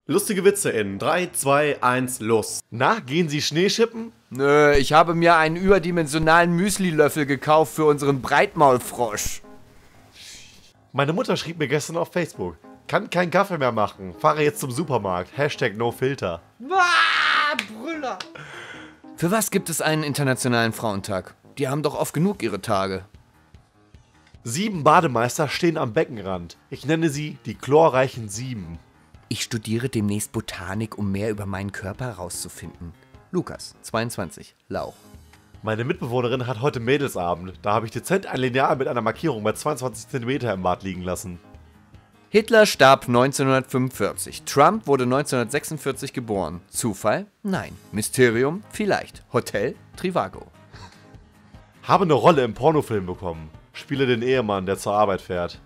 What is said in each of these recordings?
Lustige Witze in 3, 2, 1, los. Na, gehen Sie Schneeschippen? Nö, ich habe mir einen überdimensionalen Müsli-Löffel gekauft für unseren Breitmaulfrosch. Meine Mutter schrieb mir gestern auf Facebook. Kann keinen Kaffee mehr machen. Fahre jetzt zum Supermarkt. #NoFilter. Brüller. Für was gibt es einen internationalen Frauentag? Die haben doch oft genug ihre Tage. 7 Bademeister stehen am Beckenrand. Ich nenne sie die chlorreichen 7. Ich studiere demnächst Botanik, um mehr über meinen Körper herauszufinden. Lukas, 22, Lauch. Meine Mitbewohnerin hat heute Mädelsabend. Da habe ich dezent ein Lineal mit einer Markierung bei 22 cm im Bad liegen lassen. Hitler starb 1945. Trump wurde 1946 geboren. Zufall? Nein. Mysterium? Vielleicht. Hotel? Trivago. Habe eine Rolle im Pornofilm bekommen. Spiele den Ehemann, der zur Arbeit fährt.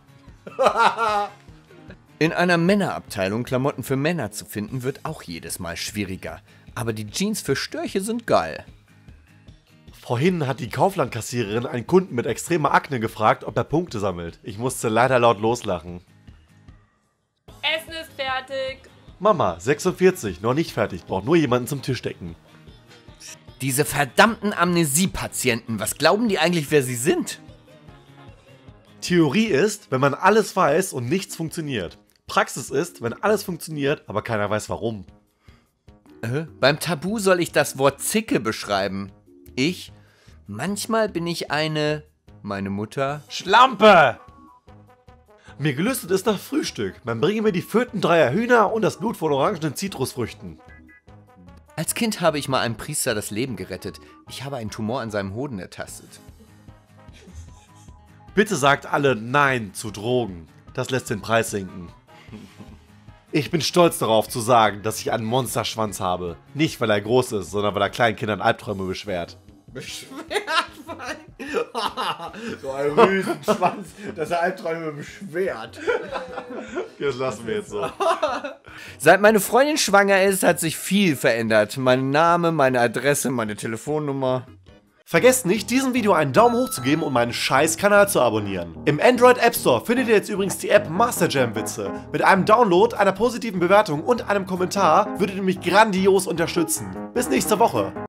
In einer Männerabteilung Klamotten für Männer zu finden, wird auch jedes Mal schwieriger. Aber die Jeans für Störche sind geil. Vorhin hat die Kauflandkassiererin einen Kunden mit extremer Akne gefragt, ob er Punkte sammelt. Ich musste leider laut loslachen. Essen ist fertig. Mama, 46, noch nicht fertig, braucht nur jemanden zum Tisch decken. Diese verdammten Amnesie-Patienten, was glauben die eigentlich, wer sie sind? Theorie ist, wenn man alles weiß und nichts funktioniert. Praxis ist, wenn alles funktioniert, aber keiner weiß warum. Beim Tabu soll ich das Wort Zicke beschreiben. Manchmal bin ich meine Mutter, Schlampe! Mir gelüstet ist nach Frühstück. Man bringe mir die Föten 3er Hühner und das Blut von orangenen Zitrusfrüchten. Als Kind habe ich mal einem Priester das Leben gerettet. Ich habe einen Tumor an seinem Hoden ertastet. Bitte sagt alle Nein zu Drogen. Das lässt den Preis sinken. Ich bin stolz darauf zu sagen, dass ich einen Monsterschwanz habe. Nicht, weil er groß ist, sondern weil er kleinen Kindern Albträume beschwert. So ein Riesenschwanz, dass er Albträume beschwert. Das lassen wir jetzt so. Seit meine Freundin schwanger ist, hat sich viel verändert. Mein Name, meine Adresse, meine Telefonnummer. Vergesst nicht, diesem Video einen Daumen hoch zu geben und meinen Scheiß-Kanal zu abonnieren. Im Android App Store findet ihr jetzt übrigens die App Master Jam Witze. Mit einem Download, einer positiven Bewertung und einem Kommentar würdet ihr mich grandios unterstützen. Bis nächste Woche.